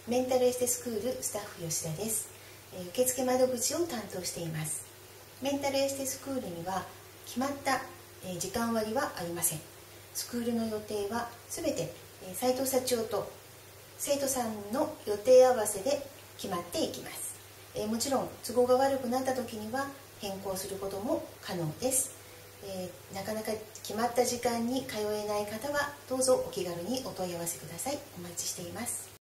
メンタルエステスクールスタッフ吉田です。受付窓口を担当しています。メンタルエステスクールには決まった時間割はありません。スクールの予定はすべて斉藤社長と生徒さんの予定合わせで決まっていきます。もちろん都合が悪くなった時には変更することも可能です。なかなか決まった時間に通えない方はどうぞお気軽にお問い合わせください。お待ちしています。